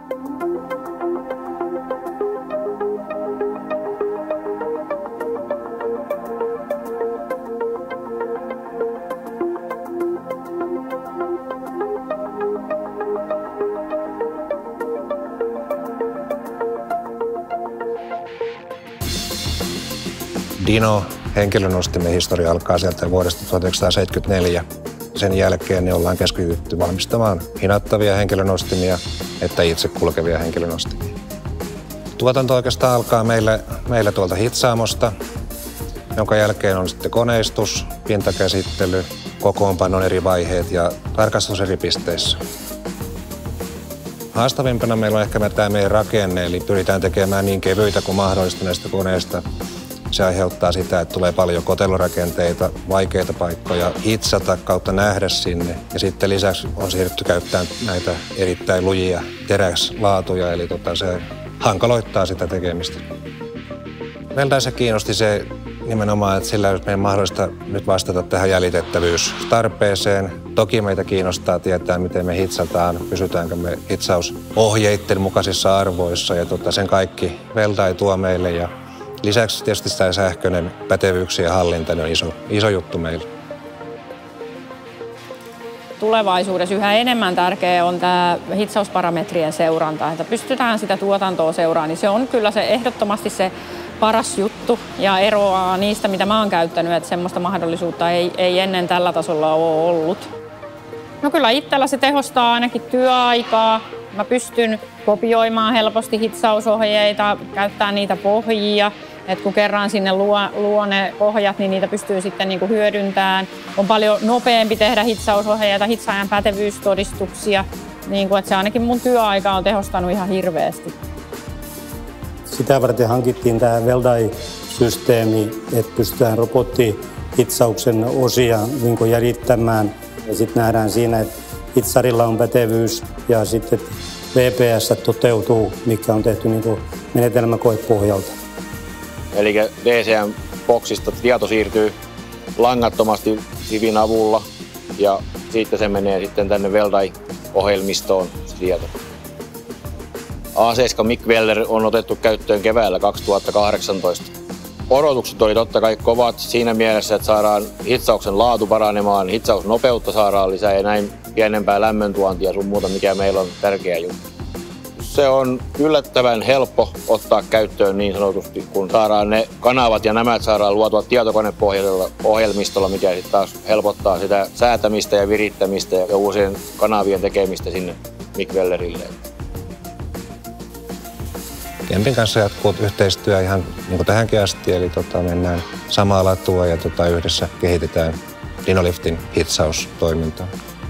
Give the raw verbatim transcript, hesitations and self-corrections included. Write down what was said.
Dino henkilönostimen historia alkaa sieltä vuodesta tuhatyhdeksänsataaseitsemänkymmentäneljä. Sen jälkeen ne ollaan keskitytty valmistamaan hinattavia henkilönostimia että itse kulkevia henkilönostimia. Tuotanto oikeastaan alkaa meille, meille tuolta hitsaamosta, jonka jälkeen on sitten koneistus, pintakäsittely, kokoonpanon eri vaiheet ja tarkastus eri pisteissä. Haastavimpana meillä on ehkä tämä meidän rakenne, eli pyritään tekemään niin kevyitä kuin mahdollista näistä koneista. Se aiheuttaa sitä, että tulee paljon kotelurakenteita, vaikeita paikkoja hitsata kautta nähdä sinne. Ja sitten lisäksi on siirrytty käyttämään näitä erittäin lujia teräslaatuja, eli tota se hankaloittaa sitä tekemistä. WeldEye se kiinnosti se nimenomaan, että sillä olisi meidän mahdollista nyt vastata tähän jäljitettävyystarpeeseen. Toki meitä kiinnostaa tietää, miten me hitsataan, pysytäänkö me hitsausohjeiden mukaisissa arvoissa ja tota, sen kaikki WeldEye tuo meille. Ja lisäksi tietysti tämä sähköinen pätevyyksien hallinta on iso, iso juttu meille. Tulevaisuudessa yhä enemmän tärkeää on tämä hitsausparametrien seuranta, että pystytään sitä tuotantoa seuraamaan, niin se on kyllä se ehdottomasti se paras juttu ja eroaa niistä, mitä mä oon käyttänyt, että semmoista mahdollisuutta ei, ei ennen tällä tasolla ole ollut. No kyllä itsellä se tehostaa ainakin työaikaa. Mä pystyn kopioimaan helposti hitsausohjeita, käyttää niitä pohjia. Et kun kerran sinne luo, luo ne pohjat, niin niitä pystyy sitten niinku hyödyntämään. On paljon nopeampi tehdä hitsausohjeita, hitsaajan pätevyystodistuksia. Niin kun, että se ainakin mun työaika on tehostanut ihan hirveästi. Sitä varten hankittiin tämä WeldEye-systeemi, että pystytään robottihitsauksen osia niin jäljittämään. Ja sitten nähdään siinä, että hitsarilla on pätevyys ja sitten V P S toteutuu, mikä on tehty niin menetelmäkoepohjalta. Eli D C M-boksista tieto siirtyy langattomasti Hivin avulla ja sitten se menee sitten tänne WeldEye-ohjelmistoon se tieto. A seitsemän MIG Welder on otettu käyttöön keväällä kaksituhattakahdeksantoista. Odotukset oli totta kai kovat siinä mielessä, että saadaan hitsauksen laatu paranemaan, hitsausnopeutta saadaan lisää ja näin pienempää lämmöntuontia sun muuta, mikä meillä on tärkeä juttu. Se on yllättävän helppo ottaa käyttöön niin sanotusti, kun saadaan ne kanavat ja nämä saadaan luotua tietokonepohjaisella ohjelmistolla, mikä sitten taas helpottaa sitä säätämistä ja virittämistä ja uusien kanavien tekemistä sinne MIG Welderille. Kempin kanssa jatkuu yhteistyö ihan niin kuin tähänkin asti, eli tota, mennään samaa latua ja tota, yhdessä kehitetään Dinoliftin hitsaustoimintaa.